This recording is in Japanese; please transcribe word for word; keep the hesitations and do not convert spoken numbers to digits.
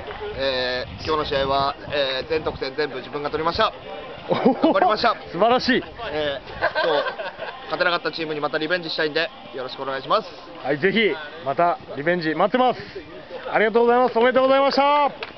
えー、今日の試合は、えー、全得点全部自分が取りました。頑張りました。 素晴らしい。 えー、今日勝てなかったチームにまたリベンジしたいんでよろしくお願いします。 はい、ぜひまたリベンジ待ってます。ありがとうございます。おめでとうございました。